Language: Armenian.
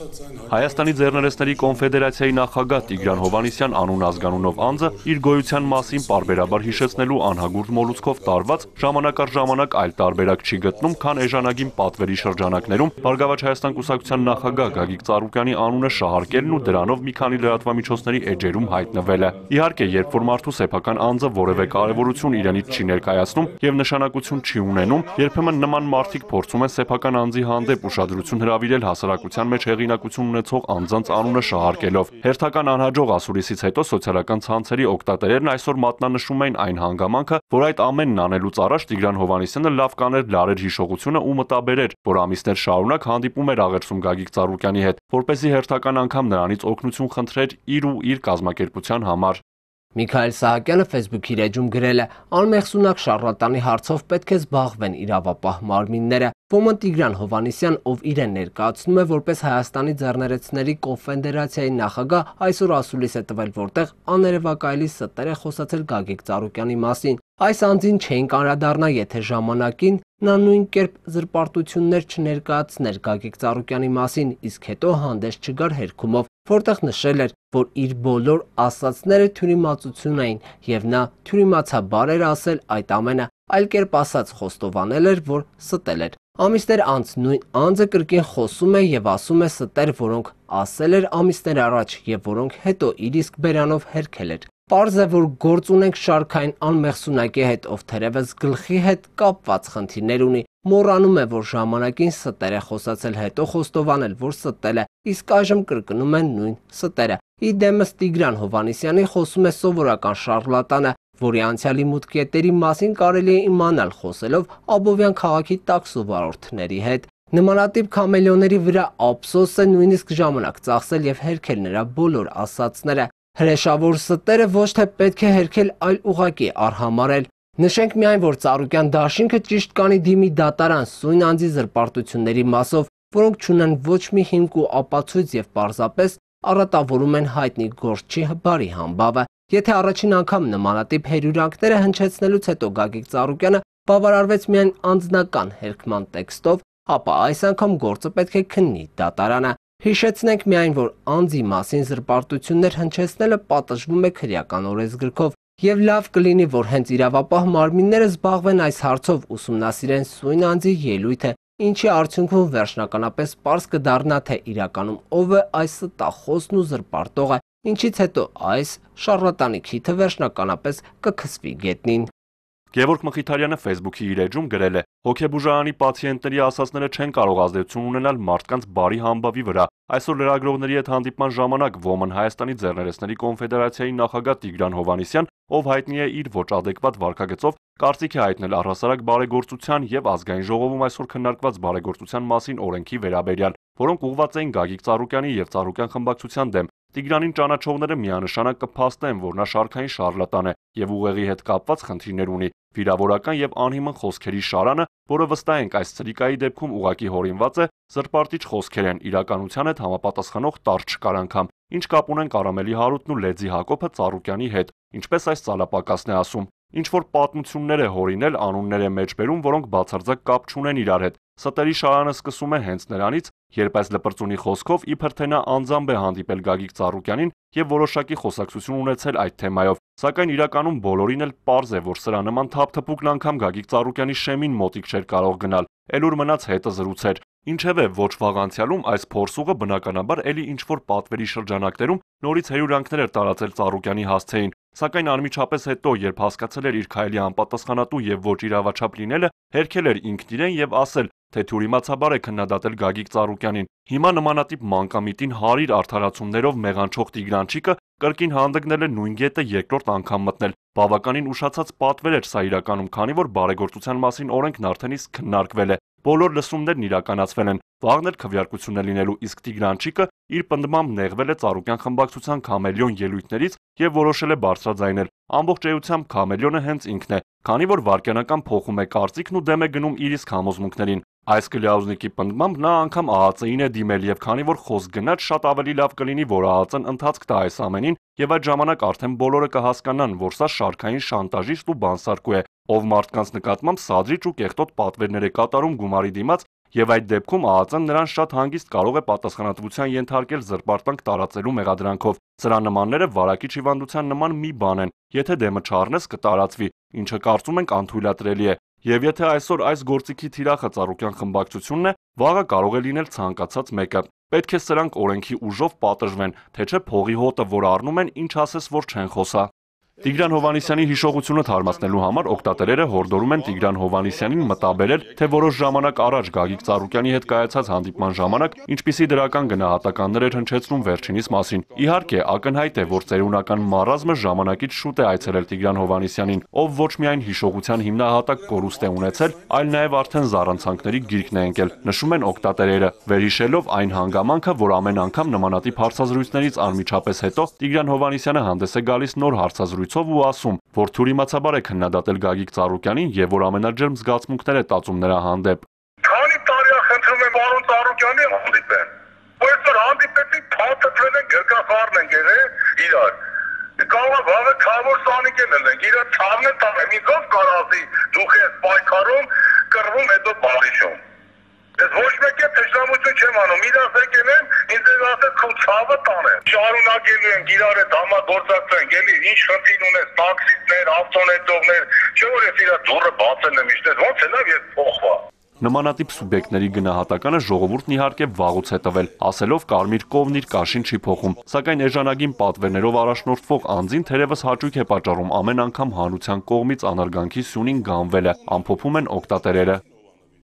Հայաստանի ձեռներեցների կոնֆեդերացիայի նախագահ Տիգրան Հովհաննիսյան անուն ազգանունով անձը իր գոյության մասին պարբերաբար հիշեցնելու անհագուրդ մոլուցքով տարված ժամանակ առ ժամանակ այլ տարբերակ չի գտնում, քան էժանագին պատվերի շրջանակներում Բարգավաճ Հայաստան կուսակցության նախագահ Գագիկ Ծառուկյանի անունը շահարկելն ու դրանով մի քանի լրատվամիջոցների էջերում հայտնվելը։ Իհարկե, երբ որ մարդու սեփական անձը որևէ կարևորություն իրենից չի ներկայացնում եւ նշանակություն չի ունենում, երբեմն նման մարդիկ փորձում են սեփական անձի հանդեպ ուշադրություն հրավիրել հասարակության մեջ հեղինակություն ունեցող անձանց անունը շահարկելով։ Հերթական անհաջող ասուլիսից հետո սոցիալական ցանցերի օգտատերերն այսօր մատնանշում էին այն հանգամանքը, որ այդ ամենն անելուց առաջ Տիգրան Հովհաննիսյանը լավ կաներ լարեր հիշողությունը ու մտաբերեր, որ ամիսներ շարունակ հանդիպում էր աղերսում Գագիկ Ծառուկյանի հետ, որպեսզի հերթական անգամ նրանից օգնություն խնդրեր իր ու իր կազմակերպության համար։ Միքայել Սահակյանը Facebook-ի էջում գրել է. «Անմեղսունակ շառլատանի հարցով պետք է զբաղվեն իրավապահ մարմինները»։ Ոմն Տիգրան Հովհաննիսյան, ով իրեն ներկայացնում է որպես Հայաստանի ձեռներեցների կոնֆեդերացիայի նախագահ, այսօր ասուլիս է տվել, որտեղ աներևակայելի ստեր է խոսացել Գագիկ Ծառուկյանի մասին։ Այս անձին չէինք անդրադառնա, եթե ժամանակին նա նույն կերպ զրպարտություններ չներկայացներ Գագիկ Ծառուկյանի մասին, իսկ հետո հանդես չգար հերքումով, որտեղ նշել էր, որ իր բոլոր ասածները թյուրիմացություն էին, եւ նա թյուրիմացաբար էր ասել այդ ամենը, այլ կերպ ասած խոստովանել էր, որ ստել էր։ Ամիսներ անց նույն անձը կրկին խոսում է եւ ասում է ստեր, որոնք ասել էր ամիսներ առաջ եւ որոնք հետո իր իսկ բերանով հերքել էր։ Պարզ է, որ գործ ունենք շարքային անմեղսունակի հետ, ով թերևս գլխի հետ կապված խնդիրներ ունի, մոռանում է, որ ժամանակին ստեր է խոսացել, հետո խոստովանել, որ ստել է, իսկ այժմ կրկնում են նույն ստերը։ Իդեմս Տիգրան Հովհաննիսյանի խոսում է սովորական շառլատանը, որի անցյալի մուտքետերի մասին կարելի է իմանալ խոսելով Աբովյան քաղաքի տաքսովարորդների հետ։ Նմանատիպ քամելիոների վրա ափսոս է նույնիսկ ժամանակ ծախսել եւ հերքել նրա բոլոր ասածները։ Հրեշավոր ստերը ոչ թե պետք է հերքել, այլ ուղղակի արհամարել։ Նշենք միայն, որ Ծառուկյան դաշինքը ճիշտ կանի դիմի դատարան սույն անձի զրպարտությունների մասով, որոնք չունեն ոչ մի հիմք ու ապացույց եւ պարզապես առատավորում են հայտնի գործչի բարի համբավը։ Եթե առաջին անգամ նմանատիպ հերյուրանքները հնչեցնելուց հետո Գագիկ Ծառուկյանը բավարարվեց միայն անձնական հերքման տեքստով, ապա այս անգամ գործը պետք է քննի դատարանը։ Հիշեցնենք միայն, որ անձի մասին զրպարտություններ հնչեցնելը պատժվում է քրեական օրենսգրքով, եւ լավ կլինի, որ հենց իրավապահ մարմինները զբաղվեն այս հարցով, ուսումնասիրեն սույն անձի ելույթը, ինչի արդյունքում վերջնականապես պարզ կդառնա, թե իրականում ով է այս ստախոսն ու զրպարտողը, ինչից հետո այս շառլատանի քիթը վերջնականապես կքսվի գետնին։ Գևորգ Մխիթարյանը Facebook-ի իր էջում գրել է. «Հոգեբուժարանի պացիենտների ասածները չեն կարող ազդեցություն ունենալ մարդկանց բարի համբավի վրա։ Այսօր լրագրողների հետ հանդիպման ժամանակ Ոմն Հայաստանի ձեռներեցների կոնֆեդերացիայի նախագահ Տիգրան Հովհաննիսյան, ով հայտնի է իր ոչ ադեկվատ վարքագծով, կարծիք է հայտնել առհասարակ բարեգործության եւ ազգային ժողովում այսօր քննարկված բարեգործության մասին օրենքի վերաբերյալ, որոնք ուղղված էին Գագիկ Ծառուկյանի եւ Ծառուկյան խմբակցության դեմ։ Տիգրանին ճանաչողները միանշանակ կփաստեն, որ նա շարքային շառլատան է եւ ուղեղի հետ կապված խնդիրներ ունի։ Վիրավորական եւ անհիմն խոսքերի շարանը, որը վստահ ենք այս ցրիկայի դեպքում ուղակի հորինված է, զրպարտիչ խոսքեր են, իրականության հետ համապատասխանող տար չկար անգամ։ Ինչ կապ ունեն Կարամելի Հարութն ու Լեձի Հակոբը Ծառուկյանի հետ, ինչպես այս ծալապակասն է ասում։ Ինչ որ պատմություններ է հորինել, անուններ է մեջբերում, որոնք բացարձակ կապ չունեն իրար հետ։ Ստերի շարանը սկսում է հենց նրանից, երբ այս լպրծունի խոսքով իբր թե նա անձամբ է հանդիպել Գագիկ Ծառուկյանին եւ որոշակի խոսակցություն ունեցել այդ թեմայով, սակայն իրականում բոլորին էլ պարզ է, որ սրա նման թափթփուկն անգամ Գագիկ Ծառուկյանի շեմին մոտիկ չէր կարող գնալ, էլուր մնաց հետը զրուցեր։ Ինչևէ, ոչ վաղ անցյալում այս փորձուղը բնականաբար էլի ինչ-որ պատվերի շրջանակներում նորից հերյուրանքներ էր տարածել Ծառուկյանի հասցեին, սակայն անմիջապես հետո, երբ հասկացել էր իր քայլի անպատասխանատու եւ ոչ իրավաչափ լինելը, հերքել էր ինքն իրեն եւ ասել, թե թյուրիմացաբար է քննադատել Գագիկ Ծառուկյանին։ Հիմա նմանատիպ մանկամիտին հարիր արդարացումներով մեղանչող Տիգրանչիկը կրկին հանդգնել է նույն գետը երկրորդ անգամ մտնել։ Բավականին ուշացած պատվեր էր սա իրականում, քանի որ բարեգործության մասին օրենքն արդեն իսկ քննարկվել է։ Բոլոր լսումներն իրականացվել են, վաղն էլ քվեարկություն է լինելու, իսկ Տիգրանչիկը իր պնդմամբ նեղվել է Ծառուկյան խմբակցության քամելիոն ելույթներից եւ որոշել է բարձրաձայնել։ Ամբողջ էությամբ քամելիոնը հենց ինքն է, քանի որ վարքյանական փոխում է կարծիքն ու դեմ է գնում իր իսկ համոզմունքներին։ Այս Կլիաուզնիկի պնդմամբ նա անգամ ԱԱԾ-ին է դիմել եւ քանի որ խոսք գնաց, շատ ավելի լավ կլինի, որ ԱԱԾ-ն ընթացք տա այս ամենին եւ այդ ժամանակ արդեն բոլորը կհասկանան, որ սա շարքային շանտաժիստ ու բանսարկու է, ով մարդկանց նկատմամբ սադրիչ ու կեղտոտ պատվերներ է կատարում գումարի դիմաց եւ այդ դեպքում ԱԱԾ-ն նրան շատ հանգիստ կարող է պատասխանատվության ենթարկել զրպարտանք տարածելու մեղադրանքով։ Սրա նմանները վարակիչ հիվանդության նման մի բան են, եթե դեմը չառնես կտարածվի, ինչը կարծում ենք անթույլատրելի է։ Եվ եթե այսօր այս գործիքի թիրախը Ծառուկյան խմբակցությունն է, վաղը կարող է լինել ցանկացած մեկը։ Պետք է սրանք օրենքի ուժով պատժվեն, թե չէ փողի հոտը, որ առնում են, ինչ ասես որ չեն խոսա։ Տիգրան Հովհաննիսյանի հիշողությունը թարմացնելու համար օգտատերերը հորդորում են Տիգրան Հովհաննիսյանին մտաբերել, թե որոշ ժամանակ առաջ Գագիկ Ծառուկյանի հետ կայացած հանդիպման ժամանակ ինչպիսի դրական գնահատականներ էր հնչեցնում վերջինիս մասին։ Իհարկե, ակնհայտ է, որ ծերունական մառազմը ժամանակից շուտ է այցելել Տիգրան Հովհաննիսյանին, ով ոչ միայն հիշողության հիմնահատակ կորուստ է ունեցել, այլ նաև արդեն զառանցանքների գիրկն է ընկել, նշում են օգտատերերը, վերհիշելով այն հանգամանքը, որ ամեն անգամ նմանատիպ հարցազրույցներից անմիջապես հետո Տիգրան Հովհաննիսյանը հանդես է գալիս նոր հարցազրույցով ու ասում, որ թյուրիմացաբար է քննադատել Գագիկ Ծառուկյանին եւ որ ամենաջերմ զգացմունքներ է տածում նրա հանդեպ։ Քանի տարի է խնդրում եմ պարոն Ծառուկյանի հանդիպեն։ Այսօր հանդիպեցի, փաթաթվել են, գրկախառն են եղել իրար։ Կարող է վաղը քավոր սանիկել ենք, իրար ցավն է տանը, մի գով կարասի, դուք ես պայքարում, կռվում, հետո բարիշում։ Ես ոչ մեկ է թշնամություն չեմ անում, իրաց եկել եմ, ինձ ես ասել քո ցավը տանը։ Շարունակելու ենք իրար հետ համագործակցենք, էլի ինչ խնդիր ունես, տաքսիստներ, ավտոնետողներ, չէ՞ որ ես իրար դուռը բացել եմ իշտես, ոնց է լավ ես փոխվա։ Նմանատիպ սուբյեկտների գնահատականը ժողովուրդն իհարկե վաղուց է տվել, ասելով կարմիր կովն իր կաշին չի փոխում, սակայն էժանագին պատվերներով առաջնորդվող անձին թերևս հաճույք է պատճառում ամեն անգամ հանրության կողմից անարգանքի սյունին գանվելը, ամփոփում են օգտատերերը։